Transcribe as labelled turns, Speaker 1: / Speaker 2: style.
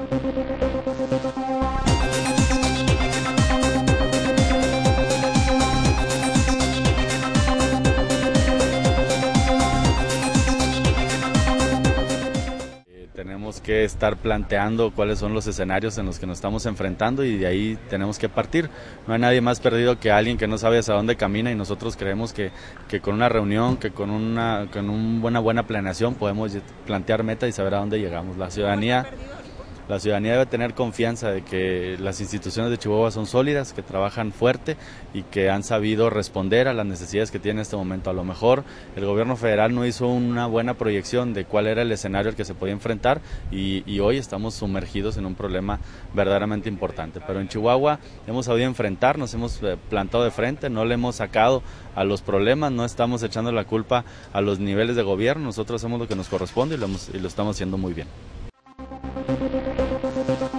Speaker 1: Tenemos que estar planteando cuáles son los escenarios en los que nos estamos enfrentando y de ahí tenemos que partir. No hay nadie más perdido que alguien que no sabe hacia dónde camina y nosotros creemos que con una reunión, que con una buena planeación podemos plantear metas y saber a dónde llegamos. La ciudadanía debe tener confianza de que las instituciones de Chihuahua son sólidas, que trabajan fuerte y que han sabido responder a las necesidades que tiene en este momento. A lo mejor el gobierno federal no hizo una buena proyección de cuál era el escenario al que se podía enfrentar y hoy estamos sumergidos en un problema verdaderamente importante. Pero en Chihuahua hemos sabido enfrentar, nos hemos plantado de frente, no le hemos sacado a los problemas, no estamos echando la culpa a los niveles de gobierno, nosotros hacemos lo que nos corresponde y lo estamos haciendo muy bien.